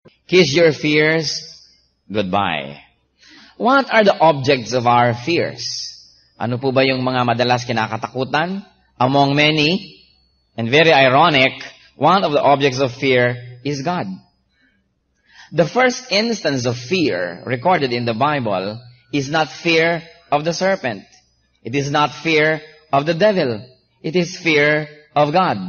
Kiss your fears goodbye. What are the objects of our fears? Ano po ba yung mga madalas kinakatakutan? Among many, and very ironic, one of the objects of fear is God. The first instance of fear recorded in the Bible is not fear of the serpent. It is not fear of the devil. It is fear of God.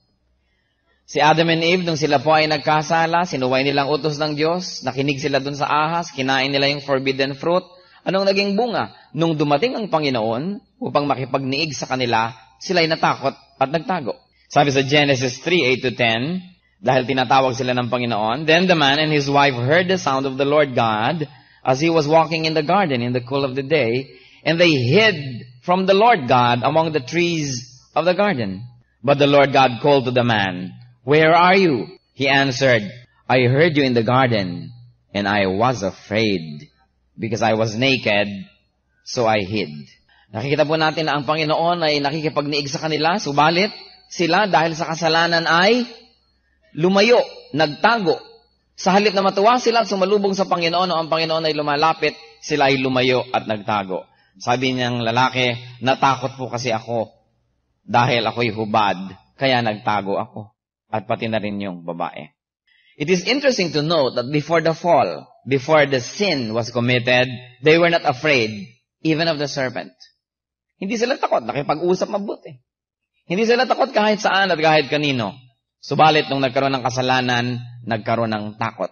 Si Adam and Eve, nung sila po ay nagkasala, sinuway nilang utos ng Diyos, nakinig sila dun sa ahas, kinain nila yung forbidden fruit. Anong naging bunga? Nung dumating ang Panginoon, upang makipagniig sa kanila, sila ay natakot at nagtago. Sabi sa Genesis 3:8-10, dahil tinatawag sila ng Panginoon, then the man and his wife heard the sound of the Lord God as he was walking in the garden in the cool of the day, and they hid from the Lord God among the trees of the garden. But the Lord God called to the man, "Where are you?" He answered, "I heard you in the garden, and I was afraid, because I was naked, so I hid." Nakikita po natin na ang Panginoon ay nakikipagniig sa kanila, subalit sila dahil sa kasalanan ay lumayo, nagtago. Sa halip na matuwa sila at sumalubong sa Panginoon o ang Panginoon ay lumalapit, sila ay lumayo at nagtago. Sabi niyang lalaki, natakot po kasi ako dahil ako'y hubad, kaya nagtago ako. At pati na rin yung babae. It is interesting to note that before the fall, before the sin was committed, they were not afraid even of the serpent. Hindi sila takot, nakipag-usap mabuti. Hindi sila takot kahit saan at kahit kanino. Subalit nung nagkaroon ng kasalanan, nagkaroon ng takot.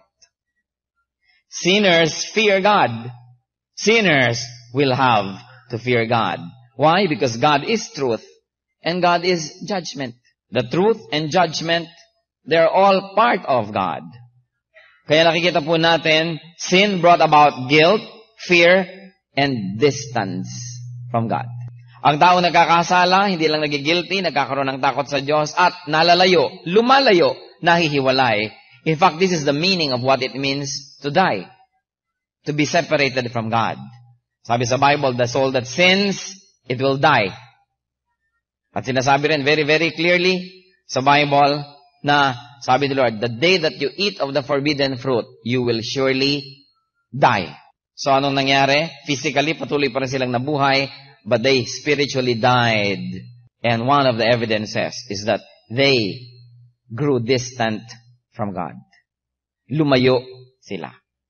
Sinners fear God. Sinners will have to fear God. Why? Because God is truth and God is judgment. The truth and judgment, they're all part of God. Kaya nakikita po natin, sin brought about guilt, fear, and distance from God. Ang tao nagkakasala, hindi lang nagigilty, nagkakaroon ng takot sa Diyos, at nalalayo, lumalayo, nahihiwalay. In fact, this is the meaning of what it means to die. To be separated from God. Sabi sa Bible, the soul that sins, it will die. At sinasabi rin very, very clearly sa Bible na sabi ni Lord, the day that you eat of the forbidden fruit, you will surely die. So anong nangyari? Physically, patuloy pa rin silang nabuhay, but they spiritually died. And one of the evidences is that they grew distant from God. Lumayo sila.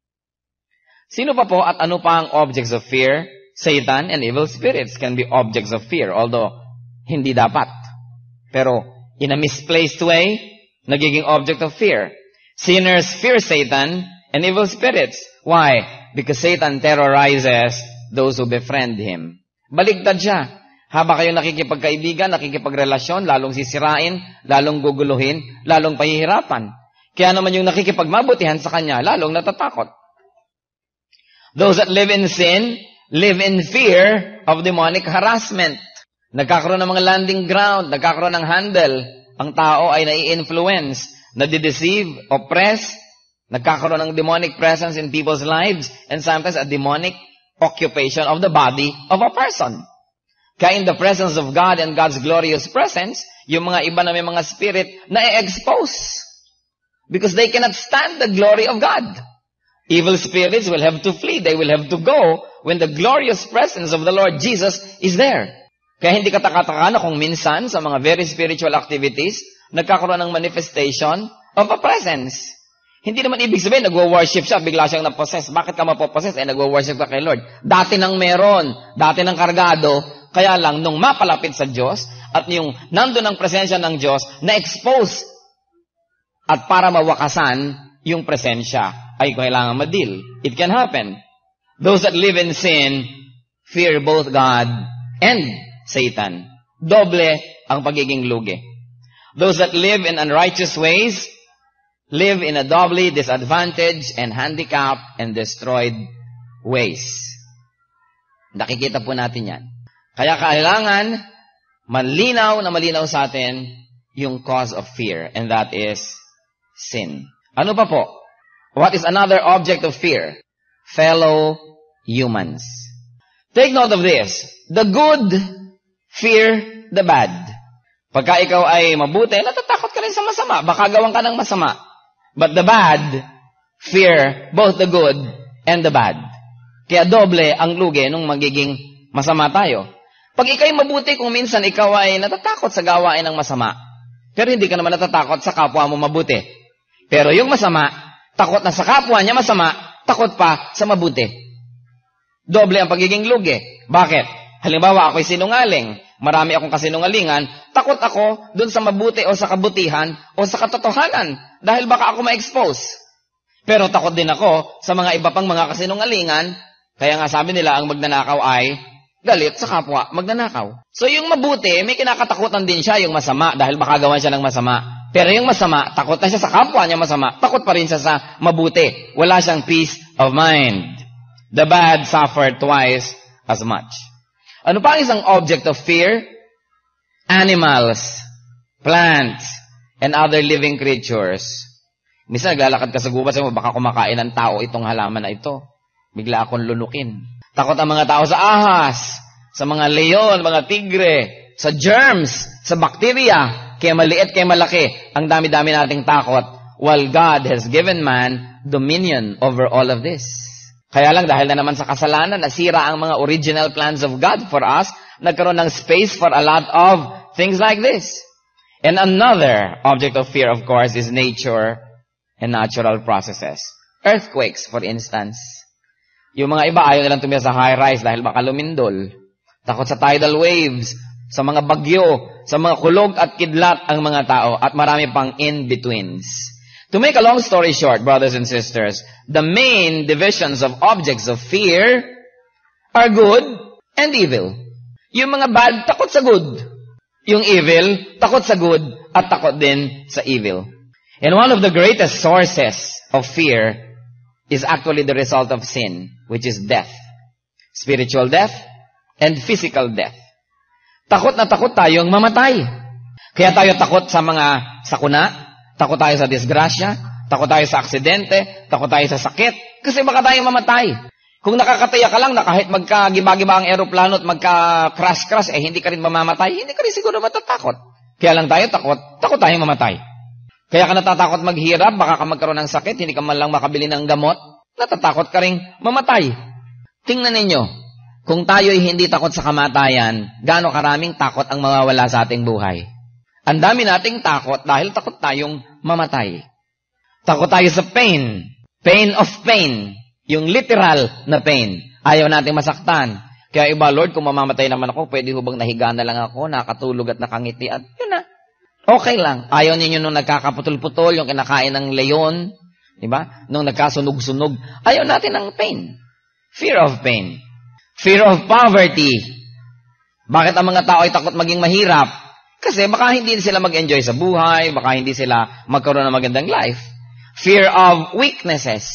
Sino pa po at ano pa ang objects of fear? Satan and evil spirits can be objects of fear, although hindi dapat. Pero in a misplaced way, nagiging object of fear. Sinners fear Satan and evil spirits. Why? Because Satan terrorizes those who befriend him. Baligtad siya. Habang kayo nakikipagkaibigan, nakikipagrelasyon, lalong sisirain, lalong guguluhin, lalong pahihirapan. Kaya naman yung nakikipagmabutihan sa kanya, lalong natatakot. Those that live in sin, live in fear of demonic harassment. Nagkakaroon ng mga landing ground, nagkakaroon ng handle. Ang tao ay nai-influence, nadideceive, oppress, nagkakaroon ng demonic presence in people's lives, and sometimes a demonic occupation of the body of a person. Kaya in the presence of God and God's glorious presence, yung mga iba na may mga spirit na-expose. Because they cannot stand the glory of God. Evil spirits will have to flee. They will have to go when the glorious presence of the Lord Jesus is there. Kaya hindi katakataka na kung minsan sa mga very spiritual activities, nagkakaroon ng manifestation of a presence. Hindi naman ibig sabihin, nagwo-worship siya, bigla siyang napossess. Bakit ka mapopossess? Nagwo-worship ka kay Lord. Dati nang meron, dati nang kargado, kaya lang nung mapalapit sa Diyos, at yung nandun ang presensya ng Diyos, na-expose. At para mawakasan yung presensya, ay kailangan madil. It can happen. Those that live in sin, fear both God and Satan. Doble ang pagiging lugi. Those that live in unrighteous ways live in a doubly disadvantaged and handicapped and destroyed ways. Nakikita po natin yan. Kaya kailangan malinaw na malinaw sa atin yung cause of fear, and that is sin. Ano pa po? What is another object of fear? Fellow humans. Take note of this. The good fear the bad. Pagka ikaw ay mabuti, natatakot ka rin sa masama. Baka gawan ka ng masama. But the bad fear both the good and the bad. Kaya doble ang lugi nung magiging masama tayo. Pag ikaw'y mabuti, kung minsan ikaw ay natatakot sa gawain ng masama, pero hindi ka naman natatakot sa kapwa mo mabuti. Pero yung masama, takot na sa kapwa niya masama, takot pa sa mabuti. Doble ang pagiging lugi. Bakit? Halimbawa, ako'y sinungaling. Marami akong kasinungalingan. Takot ako dun sa mabuti o sa kabutihan o sa katotohanan dahil baka ako ma-expose. Pero takot din ako sa mga iba pang mga kasinungalingan. Kaya nga sabi nila, ang magnanakaw ay galit sa kapwa magnanakaw. So yung mabuti, may kinakatakutan din siya yung masama dahil baka gawan siya ng masama. Pero yung masama, takot na siya sa kapwa niya masama, takot pa rin siya sa mabuti. Wala siyang peace of mind. The bad suffer twice as much. Ano pa ang isang object of fear? Animals, plants, and other living creatures. Minsan naglalakad ka sa gubat, sabi mo, baka kumakain ng tao itong halaman na ito. Bigla akong lunukin. Takot ang mga tao sa ahas, sa mga leon, mga tigre, sa germs, sa bakterya, kaya maliit, kaya malaki. Ang dami-dami nating takot, while God has given man dominion over all of this. Kaya lang dahil na naman sa kasalanan, nasira ang mga original plans of God for us, nagkaroon ng space for a lot of things like this. And another object of fear, of course, is nature and natural processes. Earthquakes, for instance. Yung mga iba, ayaw nilang tumira sa high-rise dahil baka lumindol. Takot sa tidal waves, sa mga bagyo, sa mga kulog at kidlat ang mga tao, at marami pang in-betweens. To make a long story short, brothers and sisters, the main divisions of objects of fear are good and evil. Yung mga bad, takot sa good. Yung evil, takot sa good at takot din sa evil. And one of the greatest sources of fear is actually the result of sin, which is death. Spiritual death and physical death. Takot na takot tayong mamatay. Kaya tayo takot sa mga sakuna, takot tayo sa disgrasya, takot tayo sa aksidente, takot tayo sa sakit, kasi baka tayong mamatay. Kung nakakataya ka lang na kahit magkagiba-giba ang eroplano at magka-crash-crash, hindi ka rin mamamatay, hindi ka rin siguro matatakot. Kaya lang tayo takot tayong mamatay. Kaya ka natatakot maghirap, baka ka magkaroon ng sakit, hindi ka man lang makabili ng gamot, natatakot ka rin mamatay. Tingnan ninyo, kung tayo'y hindi takot sa kamatayan, gaano karaming takot ang mawawala sa ating buhay. Ang dami nating takot dahil takot tayong mamatay. Takot tayo sa pain. Pain of pain. Yung literal na pain. Ayaw nating masaktan. Kaya iba, Lord, kung mamamatay naman ako, pwede hubang nahiga na lang ako, nakatulog at nakangiti, at yun na. Okay lang. Ayaw ninyo nung nagkakaputol-putol, yung kinakain ng leon, diba? Nung nagkasunog-sunog. Ayaw natin ng pain. Fear of pain. Fear of poverty. Bakit ang mga tao ay takot maging mahirap? Kasi baka hindi sila mag-enjoy sa buhay, baka hindi sila magkaroon ng magandang life. Fear of weaknesses.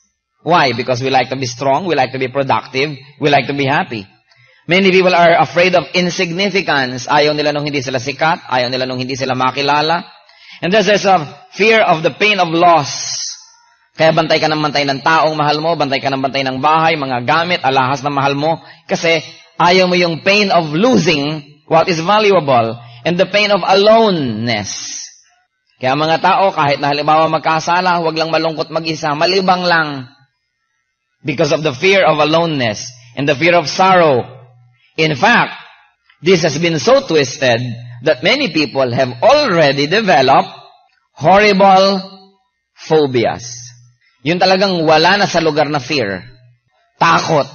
Why? Because we like to be strong, we like to be productive, we like to be happy. Many people are afraid of insignificance. Ayaw nila nung hindi sila sikat, ayaw nila nung hindi sila makilala. And there's a fear of the pain of loss. Kaya bantay ka ng bantay ng taong mahal mo, bantay ka ng bantay ng bahay, mga gamit, alahas na mahal mo. Kasi ayaw mo yung pain of losing what is valuable. And the pain of aloneness. Kaya mga tao, kahit na halimbawa magkasala, huwag lang malungkot mag-isa, malibang lang. Because of the fear of aloneness and the fear of sorrow. In fact, this has been so twisted that many people have already developed horrible phobias. Yun talagang wala na sa lugar na fear. Takot.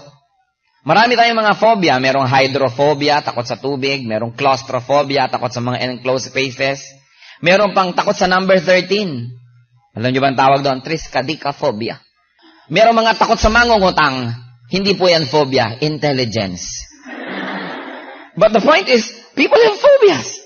Marami tayong mga phobia. Merong hydrophobia, takot sa tubig. Merong claustrophobia, takot sa mga enclosed spaces. Meron pang takot sa number 13. Alam niyo ba ang tawag doon? Triskaidekaphobia. Merong mga takot sa mangungutang. Hindi po yan phobia, intelligence. But the point is, people have phobias.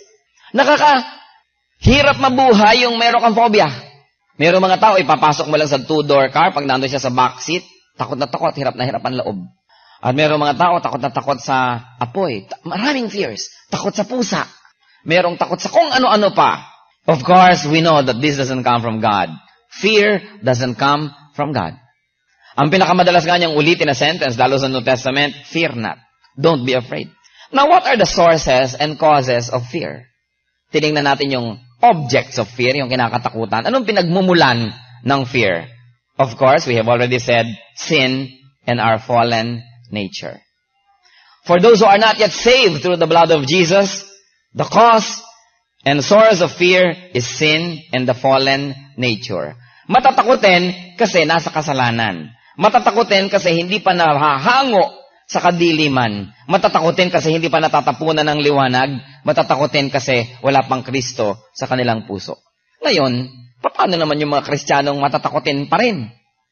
Nakakahirap mabuhay yung meron kang phobia. Merong mga tao, ipapasok mo lang sa two-door car, pag nandun siya sa backseat, takot na takot, hirap na hirap ang loob. At merong mga tao, takot na takot sa apoy. Maraming fears. Takot sa pusa. Merong takot sa kung ano-ano pa. Of course, we know that this doesn't come from God. Fear doesn't come from God. Ang pinakamadalas nga niyang ulitin na sentence, lalo sa New Testament, fear not. Don't be afraid. Now, what are the sources and causes of fear? Tinignan natin yung objects of fear, yung kinakatakutan. Anong pinagmumulan ng fear? Of course, we have already said sin and our fallen nature. For those who are not yet saved through the blood of Jesus, the cause and source of fear is sin and the fallen nature. Matatakutin kasi nasa kasalanan. Matatakutin kasi hindi pa nahahango sa kadiliman. Matatakutin kasi hindi pa natatapunan ng liwanag. Matatakutin kasi wala pang Kristo sa kanilang puso. Ngayon, paano naman yung mga Kristiyanong matatakutin pa rin?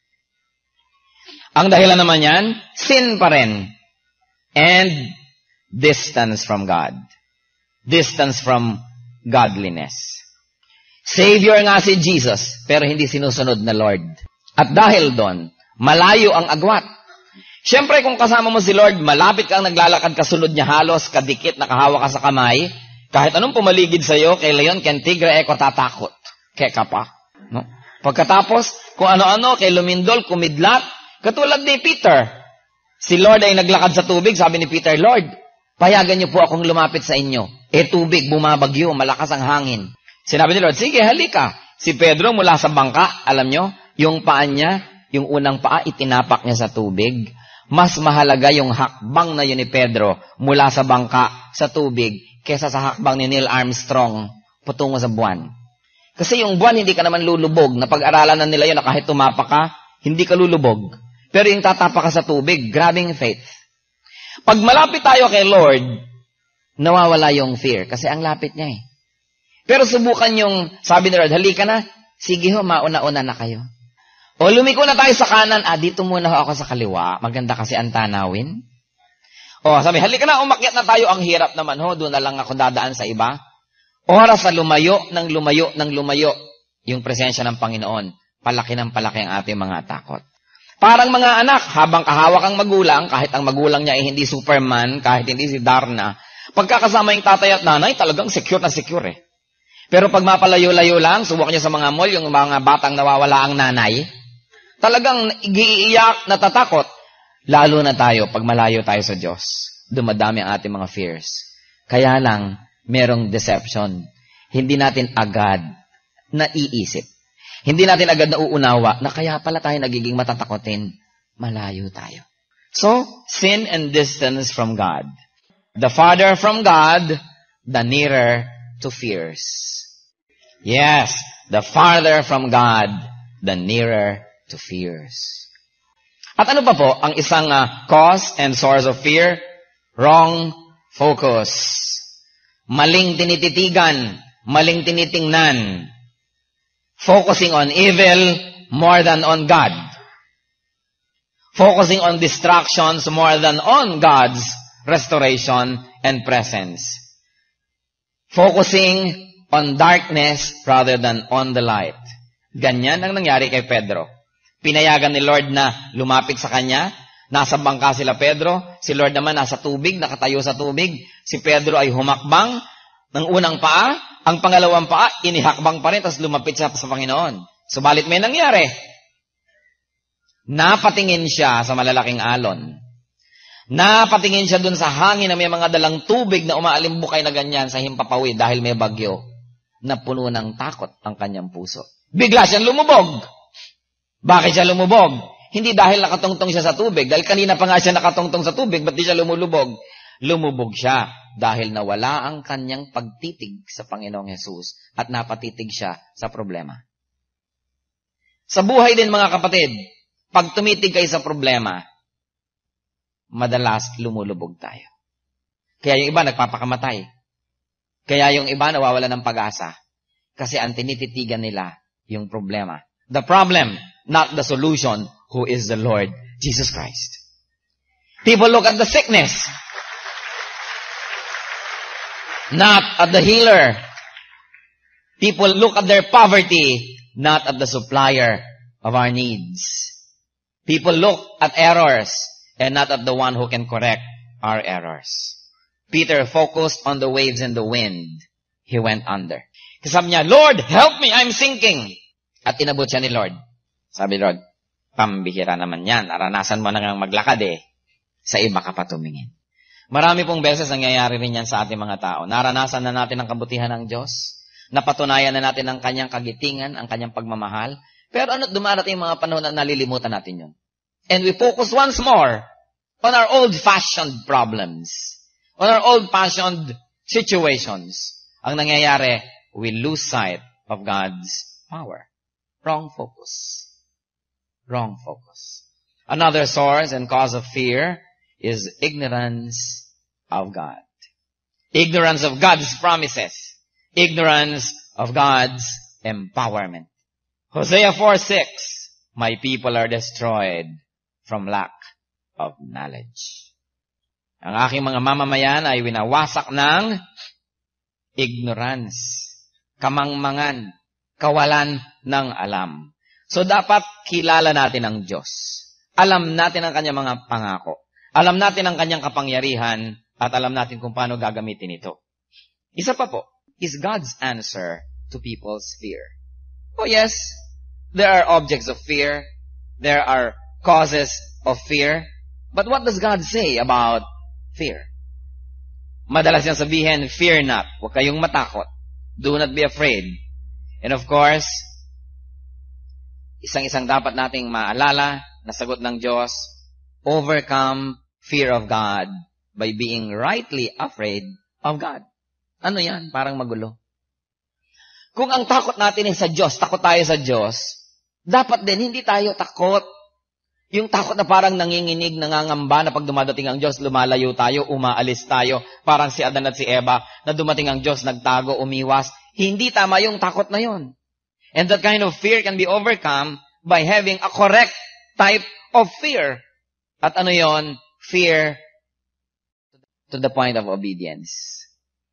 Ang dahilan naman yan, sin pa rin. And distance from God. Distance from godliness. Savior nga si Jesus, pero hindi sinusunod na Lord. At dahil doon, malayo ang agwat. Siyempre, kung kasama mo si Lord, malapit kang naglalakad, kasunod niya halos, kadikit, nakahawa ka sa kamay, kahit anong pumaligid sa'yo, kay Leon, kay Tigre, eko tatakot. Kaya ka pa. No? Pagkatapos, kung ano-ano, kay lumindol, kumidlat, katulad ni Peter. Si Lord ay naglakad sa tubig, sabi ni Peter, Lord, payagan niyo po akong lumapit sa inyo. Tubig, bumabagyo, malakas ang hangin. Sinabi ni Lord, sige, halika. Si Pedro mula sa bangka, alam nyo, yung paa niya, yung unang paa, itinapak niya sa tubig. Mas mahalaga yung hakbang na yun ni Pedro mula sa bangka sa tubig kesa sa hakbang ni Neil Armstrong patungo sa buwan. Kasi yung buwan, hindi ka naman lulubog. Napag-aralan na nila yun na kahit tumapak ka, hindi ka lulubog. Pero yung tatapak ka sa tubig, grabing faith. Pag malapit tayo kay Lord, nawawala yung fear kasi ang lapit niya eh. Pero subukan yung, sabi ni Lord, halika na, sige ho, mauna-una na kayo. O lumiko na tayo sa kanan, dito muna ho ako sa kaliwa, maganda kasi ang tanawin. O sabi, halika na, umakyat na tayo, ang hirap naman ho, doon na lang ako dadaan sa iba. Oras na lumayo, yung presensya ng Panginoon, palaki ng palaki ang ating mga takot. Parang mga anak, habang kahawak ang magulang, kahit ang magulang niya ay hindi Superman, kahit hindi si Darna, pagkakasama yung tatay at nanay, talagang secure na secure eh. Pero pag mapalayo-layo lang, subok niya sa mga mall, yung mga batang nawawala ang nanay, talagang iiyak, natatakot. Lalo na tayo, pag malayo tayo sa Diyos, dumadami ang ating mga fears. Kaya lang, merong deception. Hindi natin agad naiisip. Hindi natin agad nauunawa na kaya pala tayo nagiging matatakotin. Malayo tayo. So, sin and distance from God. The farther from God, the nearer to fears. Yes, the farther from God, the nearer to fears. At ano pa po ang isang cause and source of fear? Wrong focus. Maling tinititigan, maling tinitingnan. Focusing on evil more than on God. Focusing on distractions more than on God's restoration and presence. Focusing on darkness rather than on the light. Ganyan ang nangyari kay Pedro. Pinayagan ni Lord na lumapit sa kanya. Nasa bangka sila Pedro. Si Lord naman nasa tubig, nakatayo sa tubig. Si Pedro ay humakbang ng unang paa. Ang pangalawang paa, inihakbang pa rin, tapos lumapit siya sa Panginoon. Subalit may nangyari. Napatingin siya sa malalaking alon. Napatingin siya dun sa hangin na may mga dalang tubig na umaalimbukay na ganyan sa himpapawid dahil may bagyo. Na puno ng takot ang kanyang puso. Bigla siyang lumubog. Bakit siya lumubog? Hindi dahil nakatungtong siya sa tubig. Dahil kanina pa nga siya nakatungtong sa tubig, ba't di siya lumulubog? Lumubog siya dahil nawala ang kanyang pagtitig sa Panginoong Hesus at napatitig siya sa problema. Sa buhay din mga kapatid, pag tumitig kayo sa problema, madalas lumulubog tayo. Kaya yung iba nagpapakamatay. Kaya yung iba nawawala ng pag-asa. Kasi ang tinititigan nila yung problema. The problem, not the solution, who is the Lord Jesus Christ. People look at the sickness, not at the healer. People look at their poverty, not at the supplier of our needs. People look at errors and not at the one who can correct our errors. Peter focused on the waves and the wind. He went under. Sabi niya, Lord, help me, I'm sinking. At inabot siya ni Lord. Sabi Lord, pambihira naman yan. Naranasan mo na ngang maglakad eh. Sa iba ka pa tumingin. Marami pong beses nangyayari rin yan sa ating mga tao. Naranasan na natin ang kabutihan ng Diyos. Napatunayan na natin ang kanyang kagitingan, ang kanyang pagmamahal. Pero ano, dumarating yung mga panahon na nalilimutan natin yun. And we focus once more on our old-fashioned problems, on our old-fashioned situations. Ang nangyayari, we lose sight of God's power. Wrong focus. Wrong focus. Another source and cause of fear is ignorance of God. Ignorance of God's promises. Ignorance of God's empowerment. Hosea 4:6, my people are destroyed from lack of knowledge. Ang aking mga mamamayan ay winawasak ng ignorance, kamangmangan, kawalan ng alam. So dapat kilala natin ang Diyos. Alam natin ang kanyang mga pangako. Alam natin ang kanyang kapangyarihan at alam natin kung paano gagamitin ito. Isa pa po, is God's answer to people's fear. Oh yes, there are objects of fear. There are causes of fear. But what does God say about fear? Madalas niyang sabihin, fear not. Huwag kayong matakot. Do not be afraid. And of course, isang dapat nating maalala na sagot ng Diyos, overcome fear of God by being rightly afraid of God. Ano yan? Parang magulo. Kung ang takot natin ay sa Diyos, takot tayo sa Diyos, dapat din hindi tayo takot. Yung takot na parang nanginginig, nangangamba na pag dumadating ang Diyos, lumalayo tayo, umaalis tayo. Parang si Adan at si Eva na dumating ang Diyos, nagtago, umiwas. Hindi tama yung takot na yon. And that kind of fear can be overcome by having a correct type of fear. At ano yon? Fear to the point of obedience.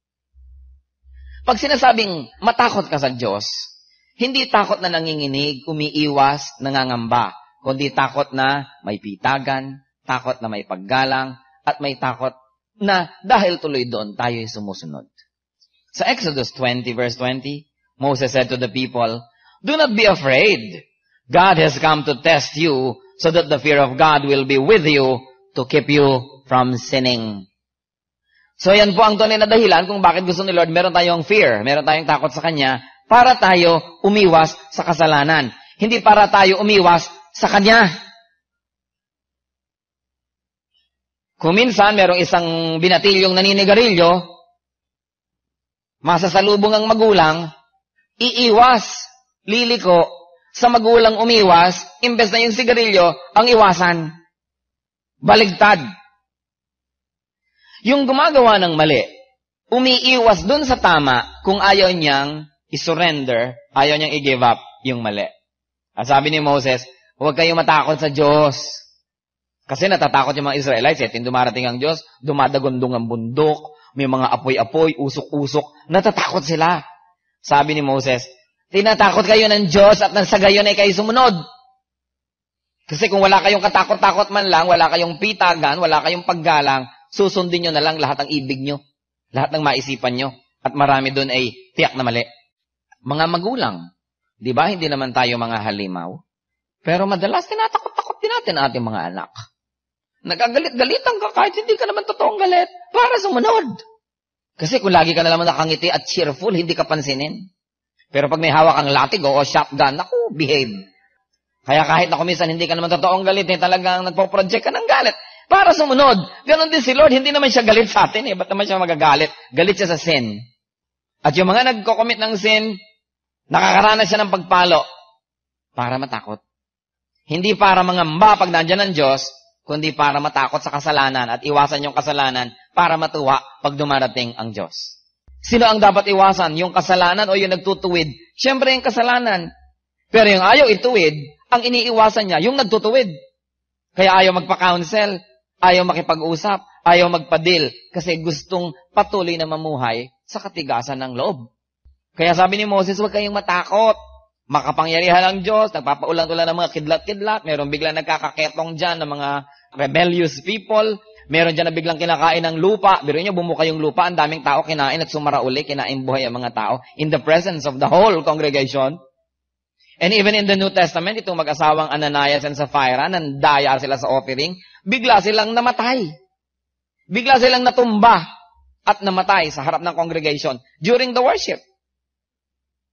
Pag sinasabing matakot ka sa Diyos, hindi takot na nanginginig, umiiwas, nangangamba, kundi takot na may pitagan, takot na may paggalang, at may takot na dahil tuloy doon tayo'y sumusunod. Sa Exodus 20 verse 20, Moses said to the people, do not be afraid. God has come to test you so that the fear of God will be with you to keep you from sinning. So yan po ang tunay na dahilan kung bakit gusto ni Lord meron tayong fear, meron tayong takot sa Kanya, para tayo umiwas sa kasalanan. Hindi para tayo umiwas sa Kanya. Kung minsan merong isang binatilyong naninigarilyo, masasalubong ang magulang, iiwas, liliko, sa magulang umiwas, imbes na yung sigarilyo, ang iwasan. Baligtad. Yung gumagawa ng mali, umiiwas dun sa tama kung ayaw niyang isurrender, ayaw niyang i-give up yung mali. At sabi ni Moses, huwag kayong matakot sa Diyos. Kasi natatakot yung mga Israelites. Dumarating ang Diyos, dumadagundong ang bundok, may mga apoy-apoy, usok-usok, natatakot sila. Sabi ni Moses, tinatakot kayo ng Diyos at sa gayon ay kayo sumunod. Kasi kung wala kayong katakot-takot man lang, wala kayong pitagan, wala kayong paggalang, susundin nyo na lang lahat ng ibig nyo, lahat ng maisipan nyo, at marami doon ay tiyak na mali. Mga magulang, di ba, hindi naman tayo mga halimaw, pero madalas tinatakot-takot din natin ating mga anak. Nagagalit-galitan ka kahit hindi ka naman totoong galit para sumunod. Kasi kung lagi ka na naman nakangiti at cheerful, hindi ka pansinin. Pero pag may hawak kang latig o shotgun, naku, behave. Kaya kahit na kuminsan hindi ka naman totoong galit, talagang nagpo-project ka ng galit para sumunod. Ganon din si Lord, hindi naman siya galit sa atin. Ba't naman siya magagalit? Galit siya sa sin. At yung mga nagko-commit ng sin, nakakaranas siya ng pagpalo para matakot. Hindi para mangamba pag nandyan ang Diyos, kundi para matakot sa kasalanan at iwasan yung kasalanan para matuwa pag dumarating ang Diyos. Sino ang dapat iwasan? Yung kasalanan o yung nagtutuwid? Siyempre yung kasalanan. Pero yung ayaw ituwid, ang iniiwasan niya, yung nagtutuwid. Kaya ayaw magpa-counsel, ayaw makipag-usap, ayaw magpadil, kasi gustong patuloy na mamuhay sa katigasan ng loob. Kaya sabi ni Moses, huwag kayong matakot. Makapangyarihan ang Diyos, nagpapaulan-ulan ng mga kidlat-kidlat, meron biglang nagkakaketong dyan ng mga rebellious people, meron dyan na biglang kinakain ng lupa, biro nyo, bumuka yung lupa, ang daming tao kinain at sumara uli, kinain buhay ang mga tao in the presence of the whole congregation. And even in the New Testament, itong mag-asawang Ananias and Sapphira, nandaya sila sa offering, bigla silang namatay. Bigla silang natumba at namatay sa harap ng congregation during the worship.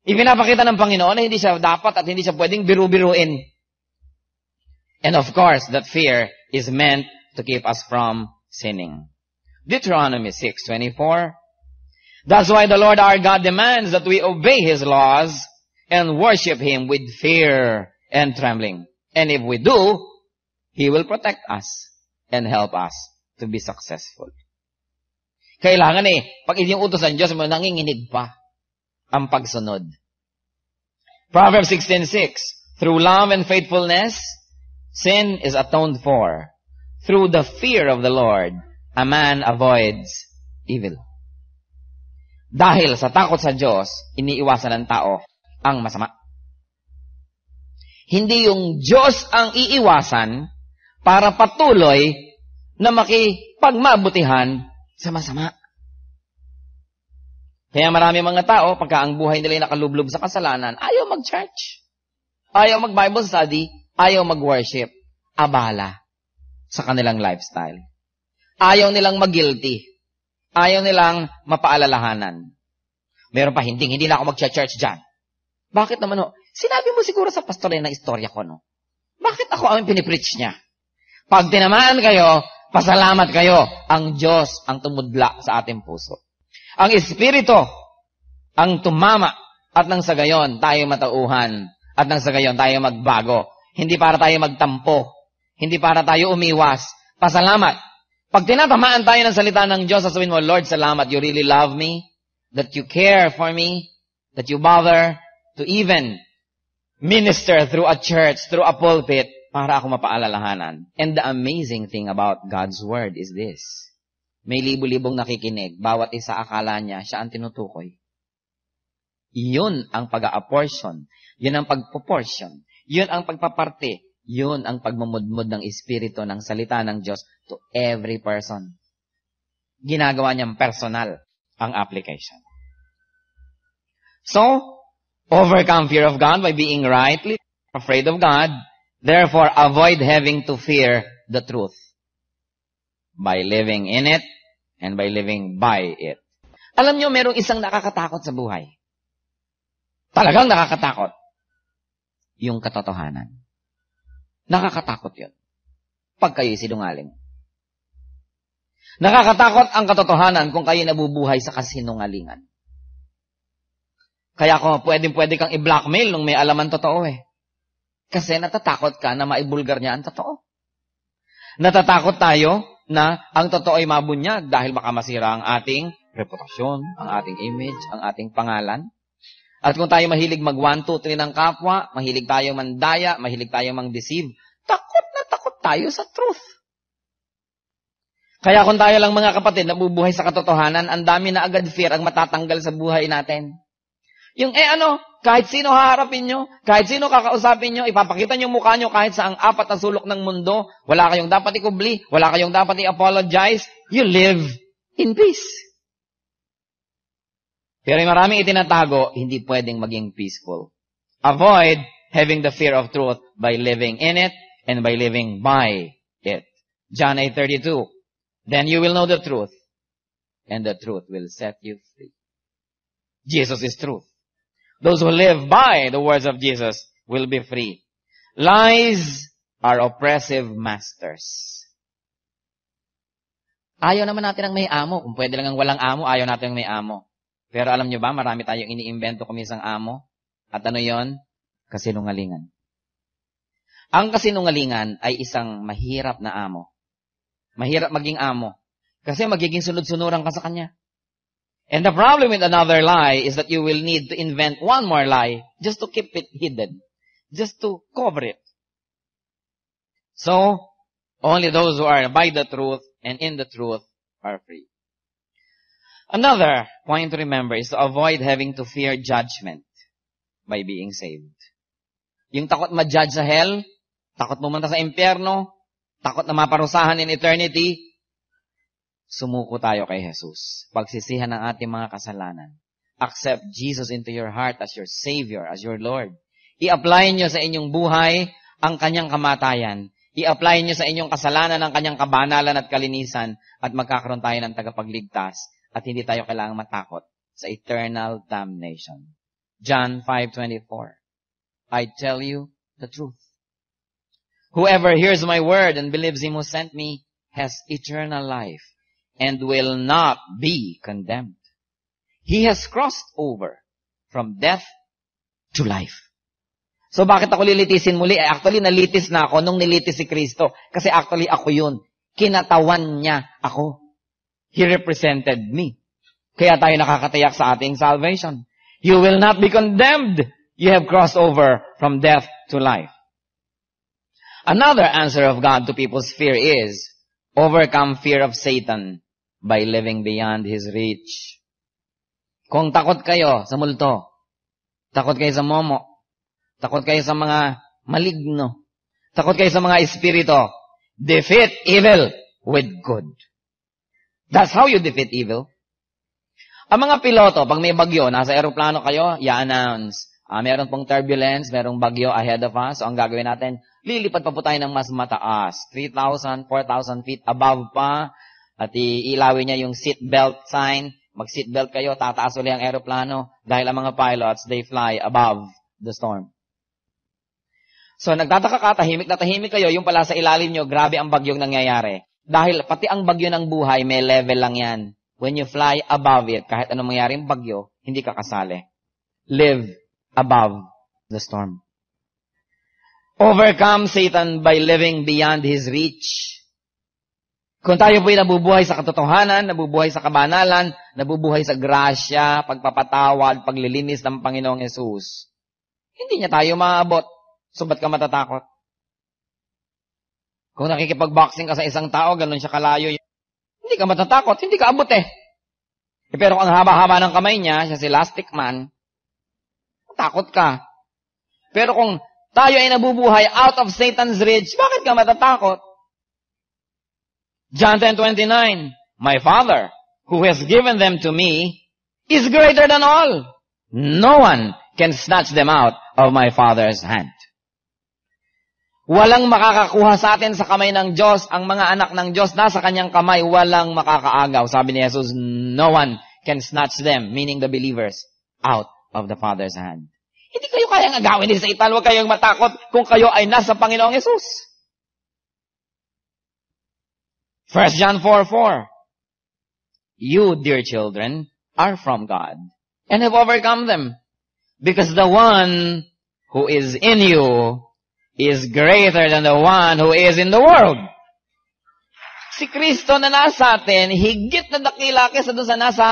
Ipinapakita ng Panginoon na hindi siya dapat at hindi siya pwedeng biru-biruin. And of course, that fear is meant to keep us from sinning. Deuteronomy 6:24. That's why the Lord our God demands that we obey His laws and worship Him with fear and trembling. And if we do, He will protect us and help us to be successful. Kailangan pag yung utos ng Diyos mo, nanginginig pa ang pagsunod. Proverbs 16:6. Through love and faithfulness, sin is atoned for. Through the fear of the Lord, a man avoids evil. Dahil sa takot sa Diyos, iniiwasan ng tao ang masama. Hindi yung Diyos ang iiwasan para patuloy na makipagmabutihan sa masama. Kaya marami mga tao, pagka ang buhay nila ay nakalublob sa kasalanan, ayaw mag-church, ayaw mag-Bible study, ayaw mag-worship, abala sa kanilang lifestyle. Ayaw nilang mag-guilty. Ayaw nilang mapaalalahanan. Meron pa, hindi na ako mag-church dyan. Bakit naman Sinabi mo siguro sa pastor na istorya ko, no? Bakit ako ang pinipreach niya? Pag tinamaan kayo, pasalamat kayo. Ang Diyos ang tumudla sa ating puso. Ang Espiritu ang tumama at nang sa gayon tayo matauhan at nang sa gayon tayo magbago. Hindi para tayo magtampo. Hindi para tayo umiwas. Pasalamat. Pag tinatamaan tayo ng salita ng Diyos, sasabihin mo, Lord, salamat, you really love me, that you care for me, that you bother to even minister through a church, through a pulpit, para ako mapaalalahanan. And the amazing thing about God's Word is this. May libo-libong nakikinig, bawat isa akala niya, siya ang tinutukoy. Yun ang pag-a-apportion, yun ang pagproportion, yun ang pagpaparte, yun ang pagmumudmud ng Espiritu ng salita ng Diyos to every person. Ginagawa niyang personal ang application. So, overcome fear of God by being rightly afraid of God. Therefore, avoid having to fear the truth by living in it and by living by it. Alam niyo, merong isang nakakatakot sa buhay. Talagang nakakatakot. Yung katotohanan. Nakakatakot yun. Pag kayo'y sinungaling. Nakakatakot ang katotohanan kung kayo nabubuhay sa kasinungalingan. Kaya kung pwede kang i-blackmail nung may alaman totoo Kasi natatakot ka na maibulgar niya ang totoo. Natatakot tayo na ang totoo ay mabunyag dahil baka masira ang ating reputasyon, ang ating image, ang ating pangalan. At kung tayo mahilig mag 1, 2, 3 ng kapwa, mahilig tayo mandaya, mahilig tayo mang-deceive, takot na takot tayo sa truth. Kaya kung tayo lang mga kapatid nabubuhay sa katotohanan, ang dami na agad fear ang matatanggal sa buhay natin. Yung kahit sino haharapin nyo, kahit sino kakausapin nyo, ipapakita nyo mukha nyo kahit sa ang 4 na sulok ng mundo, wala kayong dapat ikubli, wala kayong dapat i-apologize, you live in peace. Pero yung maraming itinatago, hindi pwedeng maging peaceful. Avoid having the fear of truth by living in it and by living by it. John 8:32. Then you will know the truth, and the truth will set you free. Jesus is truth. Those who live by the words of Jesus will be free. Lies are oppressive masters. Ayaw naman natin ng may amo. Kung pwede lang ang walang amo, ayaw natin ng may amo. Pero alam nyo ba, marami tayong iniimbento kung isang amo. At ano yon? Kasinungalingan. Ang kasinungalingan ay isang mahirap na amo. Mahirap maging amo. Kasi magiging sunod-sunuran ka sa kanya. And the problem with another lie is that you will need to invent one more lie just to keep it hidden. Just to cover it. So, only those who are by the truth and in the truth are free. Another point to remember is to avoid having to fear judgment by being saved. Yung takot ma-judge sa hell, takot pumunta sa impyerno, takot na maparusahan in eternity, sumuko tayo kay Jesus. Pagsisihan ng ating mga kasalanan. Accept Jesus into your heart as your Savior, as your Lord. I-apply nyo sa inyong buhay ang kanyang kamatayan. I-apply nyo sa inyong kasalanan ang kanyang kabanalan at kalinisan at magkakaroon tayo ng tagapagligtas at hindi tayo kailangang matakot sa eternal damnation. John 5:24. I tell you the truth. Whoever hears my word and believes him who sent me has eternal life and will not be condemned. He has crossed over from death to life. So bakit ako lilitisin muli? Actually, nalitis na ako nung nilitis si Kristo. Kasi actually, ako yun. Kinatawan niya ako. He represented me. Kaya tayo nakakatayak sa ating salvation. You will not be condemned. You have crossed over from death to life. Another answer of God to people's fear is, overcome fear of Satan by living beyond his reach. Kung takot kayo sa multo, takot kayo sa momo, takot kayo sa mga maligno, takot kayo sa mga espirito, defeat evil with good. That's how you defeat evil. Ang mga piloto, pag may bagyo, nasa aeroplano kayo, i-announce, meron pong turbulence, merong bagyo ahead of us, so ang gagawin natin, lilipat pa po tayo ng mas mataas, 3,000, 4,000 feet above pa, at iilawin niya yung seatbelt sign, mag-seatbelt kayo, tataas ulit ang aeroplano, dahil ang mga pilots, they fly above the storm. So, nagtataka ka, tahimik na tahimik kayo, yung pala sa ilalim nyo, grabe ang bagyong nangyayari. Dahil pati ang bagyo ng buhay, may level lang yan. When you fly above it, kahit anong mangyaring bagyo, hindi ka kasali. Live above the storm. Overcome Satan by living beyond his reach. Kung tayo po'y nabubuhay sa katotohanan, nabubuhay sa kabanalan, nabubuhay sa grasya, pagpapatawad, paglilinis ng Panginoong Yesus, hindi niya tayo maabot. So, ba't ka matatakot? Kung nakikipag-boxing ka sa isang tao, ganun siya kalayo, hindi ka matatakot, hindi ka abot eh. Pero kung ang haba-haba ng kamay niya, siya si Elastic Man, takot ka. Pero kung tayo ay nabubuhay out of Satan's reach, bakit ka matatakot? John 10:29, my Father, who has given them to me, is greater than all. No one can snatch them out of my Father's hand. Walang makakakuha sa atin sa kamay ng Diyos. Ang mga anak ng Diyos nasa kanyang kamay, walang makakaagaw. Sabi ni Jesus, no one can snatch them, meaning the believers, out of the Father's hand. Hindi kayo kayang agawin ni Satan. Huwag kayong matakot kung kayo ay nasa Panginoong Jesus. 1 John 4:4. You, dear children, are from God and have overcome them, because the one who is in you is greater than the one who is in the world. Si Kristo na nasa atin, higit na dakila kaysa doon sa nasa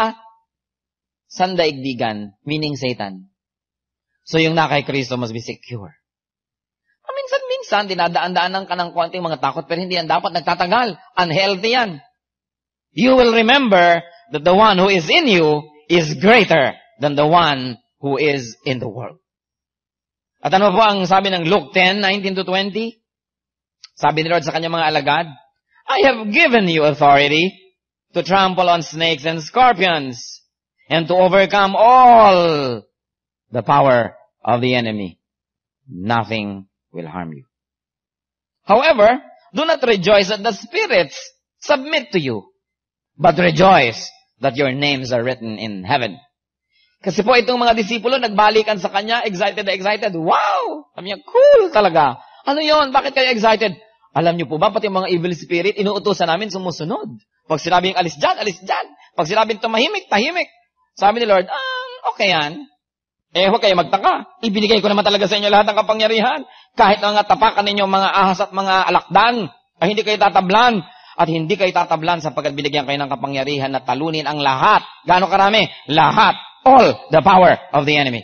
sandaigdigan, meaning Satan. So yung na kay Kristo must be secure. Minsan-minsan, dinadaan-daanan ka ng konting mga takot, pero hindi yan dapat nagtatagal. Unhealthy yan. You will remember that the one who is in you is greater than the one who is in the world. At ano po ang sabi ng Luke 10:19-20? Sabi ni Lord sa kanyang mga alagad, I have given you authority to trample on snakes and scorpions and to overcome all the power of the enemy. Nothing will harm you. However, do not rejoice that the spirits submit to you, but rejoice that your names are written in heaven. Kasi po itong mga disipulo, nagbalikan sa kanya, excited na excited. Wow! Sabi niya, cool talaga. Ano yon? Bakit kayo excited? Alam niyo po ba, pati yung mga evil spirit, inuutosan namin sumusunod. Pag sinabing alis dyan, alis dyan. Pag sinabing tumahimik, tahimik. Sabi ni Lord, okay yan. Huwag kayo magtaka. Ibinigay ko naman talaga sa inyo lahat ng kapangyarihan. Kahit mga tapakan ninyo, mga ahas at mga alakdan, ay hindi kayo tatablan. At hindi kayo tatablan sapagkat binigyan kayo ng kapangyarihan na talunin ang lahat. Gaano karami? Lahat. All the power of the enemy.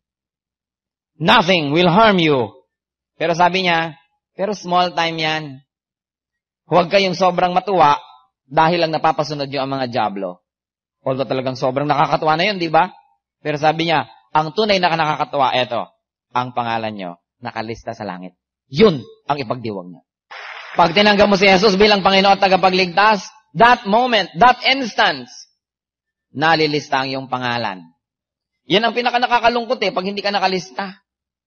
Nothing will harm you. Pero sabi niya, pero small time yan. Huwag kayong sobrang matuwa dahil lang napapasunod nyo ang mga diablo. Although talagang sobrang nakakatuwa na yun, di ba? Pero sabi niya, ang tunay na nakakatuwa, eto, ang pangalan nyo, nakalista sa langit. Yun ang ipagdiwang niya. Pag tinanggap mo si Jesus bilang Panginoon at tagapagligtas, that moment, that instance, nalilista ang iyong pangalan. Yan ang pinaka-nakakalungkot pag hindi ka nakalista.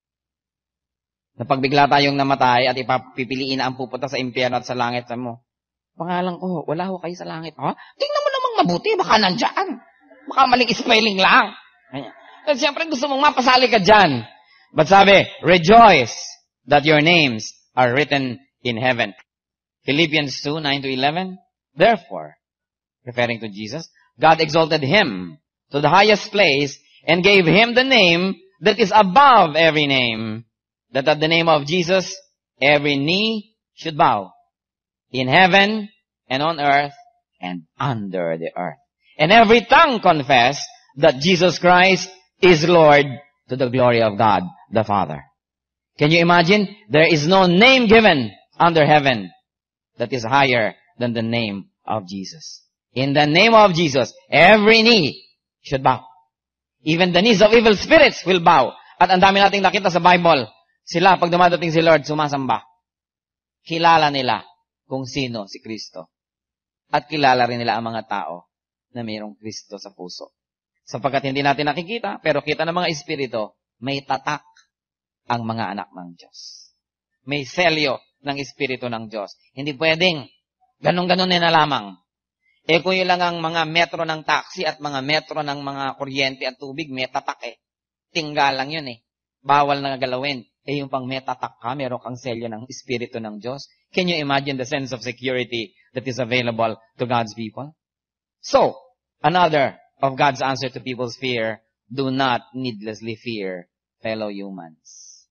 Na pag bigla tayong namatay at ipapipiliin na ang pupunta sa impyerno at sa langit, sabi mo, pangalan ko, wala ho kayo sa langit. Ha? Tingnan mo namang mabuti, baka nandyan. Baka maling spelling lang. At siyempre gusto mong mapasali ka dyan. But sabi, rejoice that your names are written in heaven. Philippians 2, 9-11. Therefore, referring to Jesus, God exalted him to the highest place and gave him the name that is above every name, that at the name of Jesus, every knee should bow, in heaven and on earth and under the earth. And every tongue confess that Jesus Christ is Lord, to the glory of God the Father. Can you imagine? There is no name given under heaven that is higher than the name of Jesus. In the name of Jesus, every knee should bow. Even the knees of evil spirits will bow. At ang dami nating nakita sa Bible, sila, pag dumadating si Lord, sumasamba. Kilala nila kung sino si Kristo. At kilala rin nila ang mga tao na mayroong Kristo sa puso. Sapagkat hindi natin nakikita, pero kita ng mga espiritu, may tatak ang mga anak ng Diyos. May selyo ng espiritu ng Diyos. Hindi pwedeng ganun-ganun na lamang. Kung yun lang ang mga metro ng taxi at mga metro ng mga kuryente at tubig, may tatak Tinggal lang yun Bawal na galawin. Yung pang may tatak ka, meron kang selyo ng espiritu ng Diyos. Can you imagine the sense of security that is available to God's people? So, another of God's answer to people's fear, do not needlessly fear fellow humans.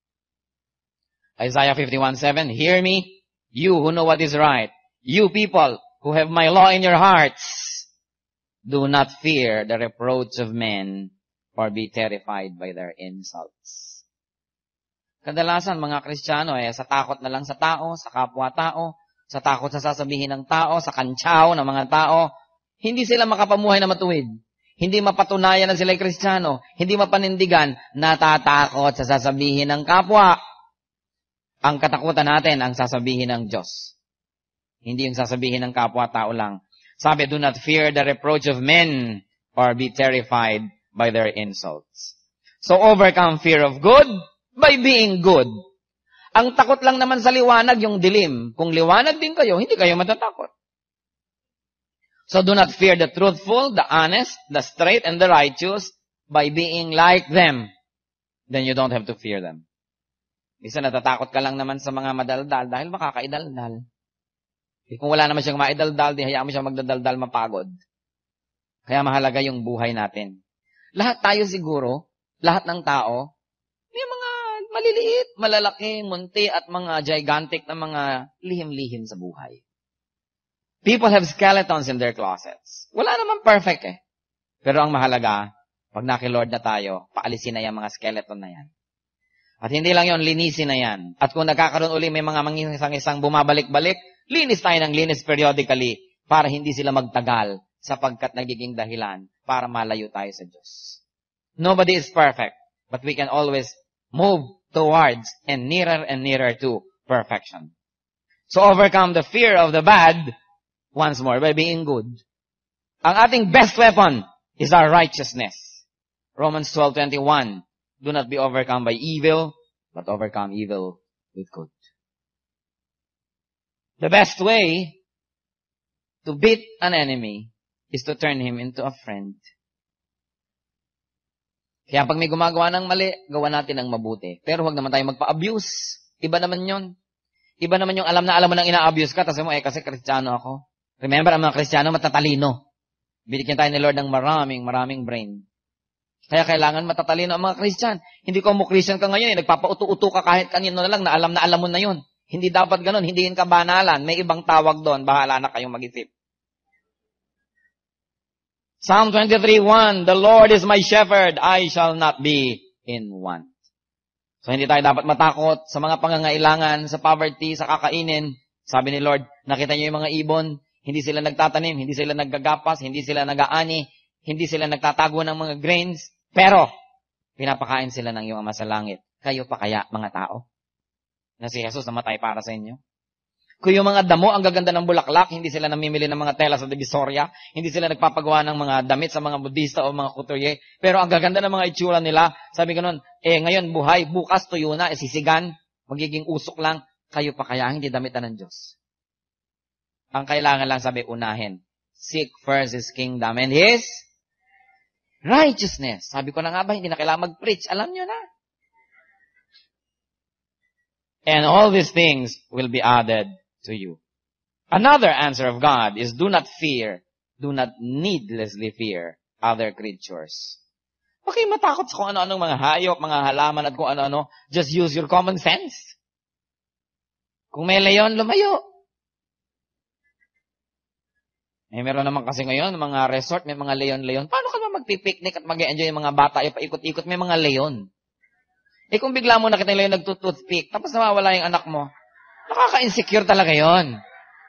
Isaiah 51:7, hear me, you who know what is right, you people who have my law in your hearts, do not fear the reproach of men, or be terrified by their insults. Kadalasan, mga Kristiyano, sa takot na lang sa tao, sa kapwa-tao, sa takot sa sasabihin ng tao, sa kantsaw ng mga tao, hindi sila makapamuhay na matuwid. Hindi mapatunayan na sila'y Kristiyano. Hindi mapanindigan, natatakot sa sasabihin ng kapwa. Ang katakutan natin, ang sasabihin ng Diyos. Hindi yung sasabihin ng kapwa-tao lang. Sabi, do not fear the reproach of men, or be terrified by their insults. So overcome fear of good by being good. Ang takot lang naman sa liwanag, yung dilim. Kung liwanag din kayo, hindi kayo matatakot. So do not fear the truthful, the honest, the straight, and the righteous by being like them. Then you don't have to fear them. Isa natatakot ka lang naman sa mga madaldal dahil makakaidaldal. Kung wala naman siyang maidaldal, di hayaan mo siyang magdadaldal mapagod. Kaya mahalaga yung buhay natin. Lahat tayo siguro, lahat ng tao, may mga maliliit, malalaki, munti, at mga gigantic na mga lihim-lihim sa buhay. People have skeletons in their closets. Wala naman perfect Pero ang mahalaga, pag naki-Lord na tayo, paalisin na yung mga skeleton na yan. At hindi lang yon, linisin na yan. At kung nagkakaroon uli may mga mangisang-isang bumabalik-balik, linis tayo ng linis periodically para hindi sila magtagal sapagkat nagiging dahilan para malayo tayo sa Diyos. Nobody is perfect, but we can always move towards and nearer to perfection. So overcome the fear of the bad, once more, by being good. Ang ating best weapon is our righteousness. Romans 12:21, do not be overcome by evil, but overcome evil with good. The best way to beat an enemy is to turn him into a friend. Kaya pag may gumagawa ng mali, gawa natin ng mabuti. Pero huwag naman tayo magpa-abuse. Iba naman yon. Iba naman yung alam na alam mo nang ina-abuse ka, tapos mo, kasi Kristiyano ako. Remember, ang mga Kristiyano matatalino. Binigyan tayo ni Lord ng maraming brain. Kaya kailangan matatalino ang mga Kristiyan. Hindi ko mo Christian ka ngayon, nagpapauto-uto ka kahit kanino na lang, na alam mo na yun. Hindi dapat ganun, hindi yun kabanalan. May ibang tawag doon, bahala na kayong mag-isip. Psalm 23:1, the Lord is my shepherd, I shall not be in want. So hindi tayo dapat matakot sa mga pangangailangan, sa poverty, sa kakainin. Sabi ni Lord, nakita niyo yung mga ibon, hindi sila nagtatanim, hindi sila naggagapas, hindi sila nag-aani, hindi sila nagtatago ng mga grains, pero pinapakain sila ng iyong Ama sa langit. Kayo pa kaya, mga tao? Na si Jesus namatay para sa inyo? Kung yung mga damo, ang gaganda ng bulaklak, hindi sila namimili ng mga tela sa Divisoria, hindi sila nagpapagawa ng mga damit sa mga Budista o mga couturier, pero ang gaganda ng mga itsura nila, sabi ganun, ngayon buhay, bukas tuyo na, sisigan, magiging usok lang, kayo pa kaya hindi damitan ng Diyos? Ang kailangan lang sabi, unahin. Seek first His kingdom and His. Righteousness. Sabi ko na nga ba, hindi na kailangan mag-preach. Alam nyo na. And all these things will be added to you. Another answer of God is do not fear, do not needlessly fear other creatures. Okay, matakot sa kung ano-anong mga hayop, mga halaman at kung ano-ano. Just use your common sense. Kung may leon, lumayo. Meron naman kasi ngayon, mga resort, may mga leon-leon. Paano ka ba magpipiknik at mag-enjoy yung mga bata, yung paikot-ikot, may mga leon? Kung bigla mo nakita yung leon nagtutoothpick, tapos nawawala yung anak mo, nakaka-insecure talaga yon.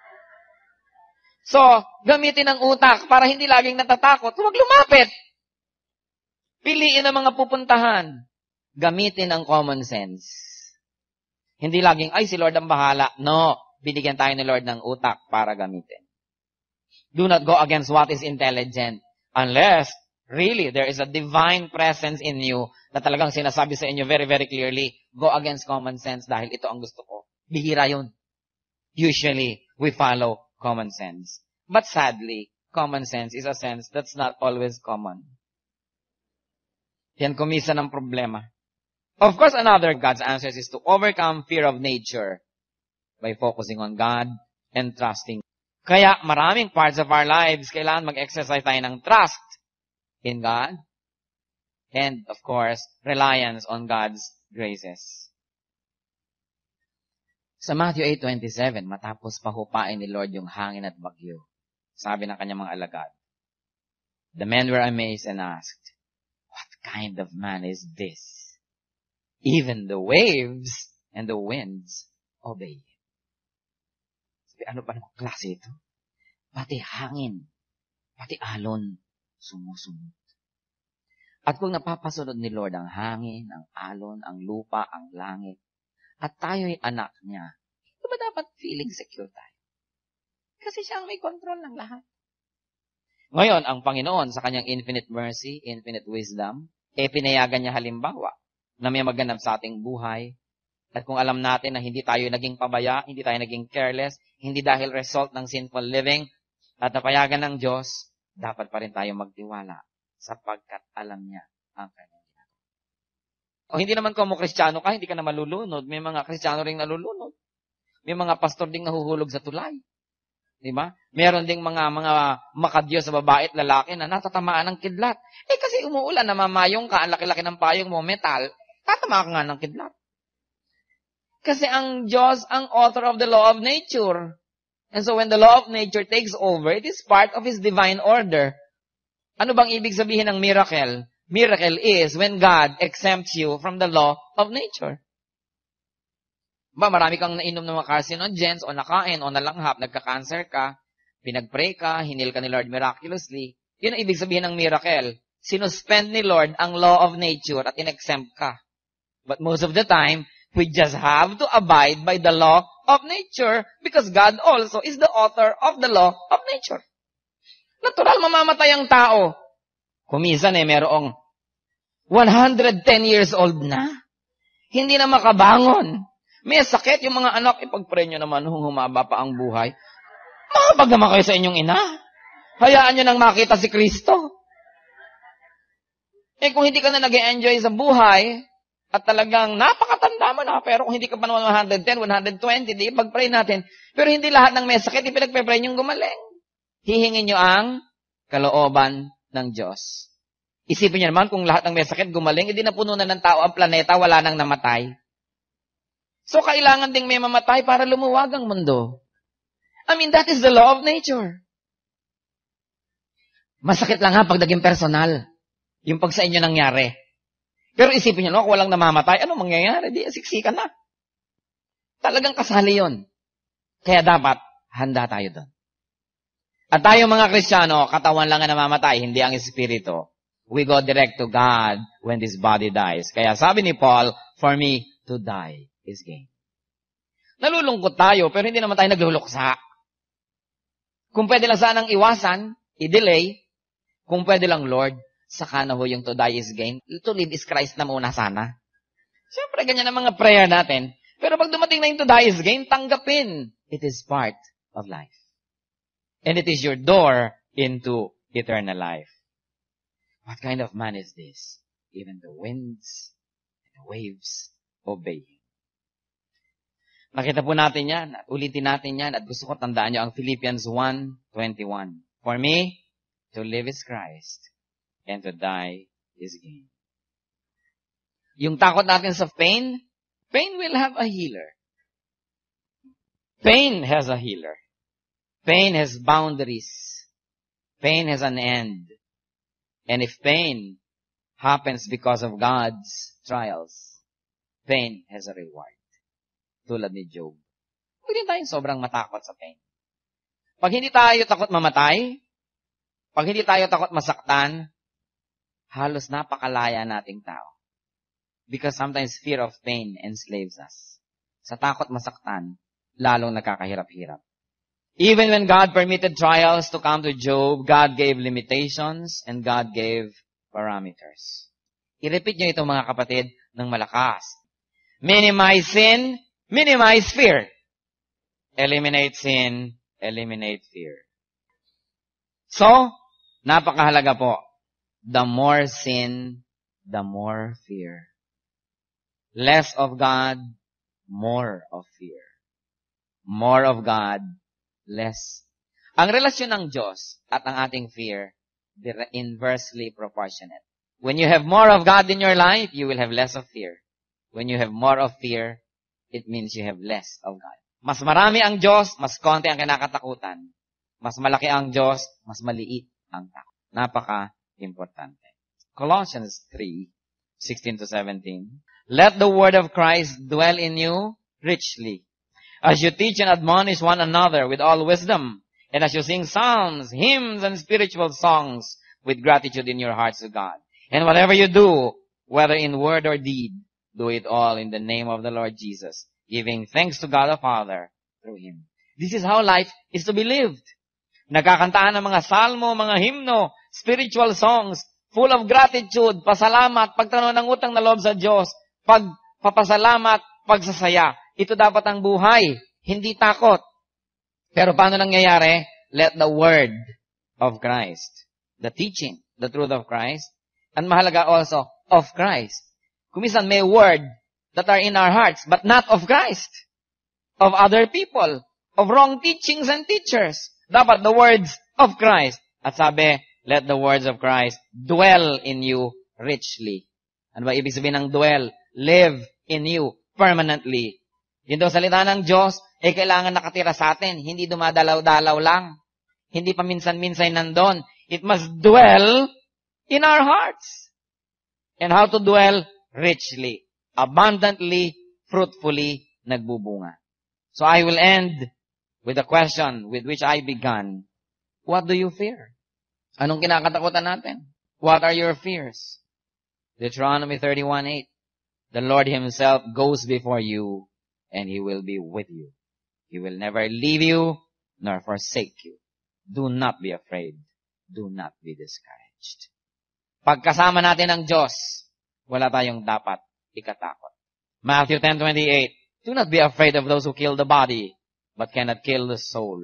So, gamitin ang utak para hindi laging natatakot. Huwag lumapit. Piliin ang mga pupuntahan. Gamitin ang common sense. Hindi laging, ay, si Lord ang bahala. No, binigyan tayo ni Lord ng utak para gamitin. Do not go against what is intelligent unless really there is a divine presence in you na talagang sinasabi sa inyo very, very clearly, go against common sense dahil ito ang gusto ko. Bihira yun. Usually, we follow common sense. But sadly, common sense is a sense that's not always common. Yan kumisa ng problema. Of course, another God's answer is to overcome fear of nature by focusing on God and trusting. Kaya maraming parts of our lives, kailangan mag-exercise tayo ng trust in God and, of course, reliance on God's graces. Sa Matthew 8:27, matapos pahupain ni Lord yung hangin at bagyo, sabi ng kanyang mga alagad, the men were amazed and asked, what kind of man is this? Even the waves and the winds obey him. Sabi, ano ba naman klase ito? Pati hangin, pati alon, sumusunod. At kung napapasunod ni Lord ang hangin, ang alon, ang lupa, ang langit, at tayo'y anak niya, ito ba dapat feeling secure tayo? Kasi siya ang may control ng lahat. Ngayon, ang Panginoon sa kanyang infinite mercy, infinite wisdom, pinayagan niya halimbawa na may maganap sa ating buhay. At kung alam natin na hindi tayo naging pabaya, hindi tayo naging careless, hindi dahil result ng sinful living, at napayagan ng Diyos, dapat pa rin tayo magtiwala sapagkat alam niya ang kanyang ginagawa. O hindi naman kung Kristiyano ka, hindi ka na malulunod. May mga Kristiyano ring nalulunod. May mga pastor ding nahuhulog sa tulay. Diba? Meron ding mga makadiyos sa babae at lalaki na natatamaan ng kidlat. Kasi umuulan, namamayong ka, ang laki-laki ng payong mo, metal, tatama ka nga ng kidlat. Kasi ang Diyos ang author of the law of nature. And so when the law of nature takes over, it is part of His divine order. Ano bang ibig sabihin ng miracle? Miracle is when God exempts you from the law of nature. Marami kang nainom ng mga carcinogens o nakain o nalanghap, nagka-cancer ka, pinag-pray ka, hinil ka ni Lord miraculously. Yun ang ibig sabihin ng miracle. Sinuspend ni Lord ang law of nature at in-exempt ka. But most of the time, we just have to abide by the law of nature because God also is the author of the law of nature. Natural, mamamatay ang tao. Kumisan merong 110 years old na. Hindi na makabangon. May sakit yung mga anak, ipag-pray nyo naman kung humaba pa ang buhay. Makapag naman kayo sa inyong ina. Hayaan nyo nang makita si Kristo. Kung hindi ka na nag-enjoy sa buhay, at talagang napakatanda mo na, pero kung hindi ka pa naman 110, 120, di ipag-pray natin. Pero hindi lahat ng may sakit, ipinagpe-pray nyong gumaling. Hihingin nyo ang kalooban ng Diyos. Isipin nyo naman, kung lahat ng may sakit gumaling, hindi na puno na ng tao ang planeta, wala nang namatay. So, kailangan ding may mamatay para lumuwag ang mundo. I mean, that is the law of nature. Masakit lang pag naging personal. Yung pag sa inyo nangyari. Pero isipin nyo, kung walang namamatay, ano mangyayari? Di, siksikan na. Talagang kasali yun. Kaya dapat, handa tayo doon. At tayo mga Kristiyano, katawan lang ang namamatay, hindi ang espiritu. We go direct to God when this body dies. Kaya sabi ni Paul, for me to die is gain. Nalulungkot tayo, pero hindi naman tayo nagluluksa. Kung pwede lang sanang iwasan, i-delay. Kung pwede lang, Lord, saka na ho yung to die is gain. To live is Christ na muna sana. Siyempre, ganyan ang mga prayer natin. Pero pag dumating na yung to die is gain, tanggapin. It is part of life. And it is your door into eternal life. What kind of man is this? Even the winds and the waves obey him. Nakita po natin yan, at ulitin natin yan, at gusto ko tandaan nyo ang Philippians 1:21. For me, to live is Christ, and to die is gain. Yung takot natin sa pain, pain will have a healer. Pain has a healer. Pain has boundaries. Pain has an end. And if pain happens because of God's trials, pain has a reward. Tulad ni Job. Huwag din tayong sobrang matakot sa pain. Pag hindi tayo takot mamatay, pag hindi tayo takot masaktan, halos napakalaya nating tao. Because sometimes fear of pain enslaves us. Sa takot masaktan, lalong nakakahirap-hirap. Even when God permitted trials to come to Job, God gave limitations and God gave parameters. I-repeat nyo ito mga kapatid ng malakas. Minimize sin, minimize fear. Eliminate sin, eliminate fear. So, napakahalaga po. The more sin, the more fear. Less of God, more of fear. More of God, less. Ang relasyon ng Diyos at ang ating fear, they're inversely proportionate. When you have more of God in your life, you will have less of fear. When you have more of fear, it means you have less of God. Mas marami ang Diyos, mas konti ang kinakatakutan. Mas malaki ang Diyos, mas maliit ang takot. Napaka-importante. Colossians 3:16-17. Let the word of Christ dwell in you richly, as you teach and admonish one another with all wisdom, and as you sing psalms, hymns, and spiritual songs with gratitude in your hearts to God. And whatever you do, whether in word or deed, do it all in the name of the Lord Jesus, giving thanks to God the Father through Him. This is how life is to be lived. Nagkakantaan ng mga salmo, mga hymno, spiritual songs, full of gratitude, pasalamat, pagtanaw ng utang na loob sa Diyos, pagpapasalamat, pagsasaya. Ito dapat ang buhay, hindi takot. Pero paano nangyayari? Let the word of Christ, the teaching, the truth of Christ, and mahalaga also, of Christ. Kumisan may word that are in our hearts, but not of Christ, of other people, of wrong teachings and teachers. Dapat the words of Christ. At sabi, let the words of Christ dwell in you richly. Ano ba ibig sabihin ng dwell? Live in you permanently. Yun daw salita ng Diyos, kailangan nakatira sa atin. Hindi dumadalaw-dalaw lang. Hindi pa minsan-minsan nandun. It must dwell in our hearts. And how to dwell? Richly. Abundantly, fruitfully, nagbubunga. So I will end with a question with which I began. What do you fear? Anong kinakatakutan natin? What are your fears? Deuteronomy 31:8. The Lord Himself goes before you, and He will be with you. He will never leave you, nor forsake you. Do not be afraid. Do not be discouraged. Pagkasama natin ang Diyos, wala tayong dapat ikatakot. Matthew 10:28. Do not be afraid of those who kill the body, but cannot kill the soul.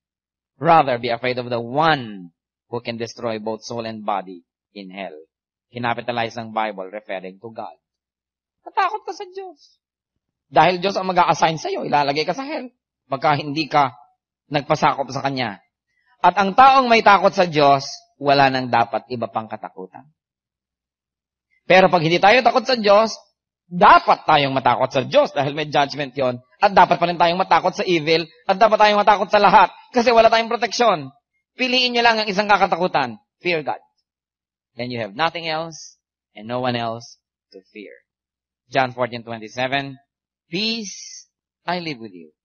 Rather, be afraid of the one who can destroy both soul and body in hell. Kinapitalize ng Bible referring to God. Natakot ka sa Diyos. Dahil Diyos ang mag-a-assign sa'yo, ilalagay ka sa hell. Pagka hindi ka nagpasakop sa Kanya. At ang taong may takot sa Diyos, wala nang dapat iba pang katakutan. Pero pag hindi tayo takot sa Diyos, dapat tayong matakot sa Diyos dahil may judgment yon. At dapat pa rin tayong matakot sa evil. At dapat tayong matakot sa lahat kasi wala tayong proteksyon. Piliin nyo lang ang isang kakatakutan. Fear God. Then you have nothing else and no one else to fear. John 14:27, peace I live with you.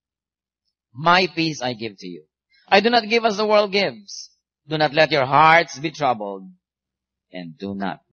My peace I give to you. I do not give as the world gives. Do not let your hearts be troubled, and do not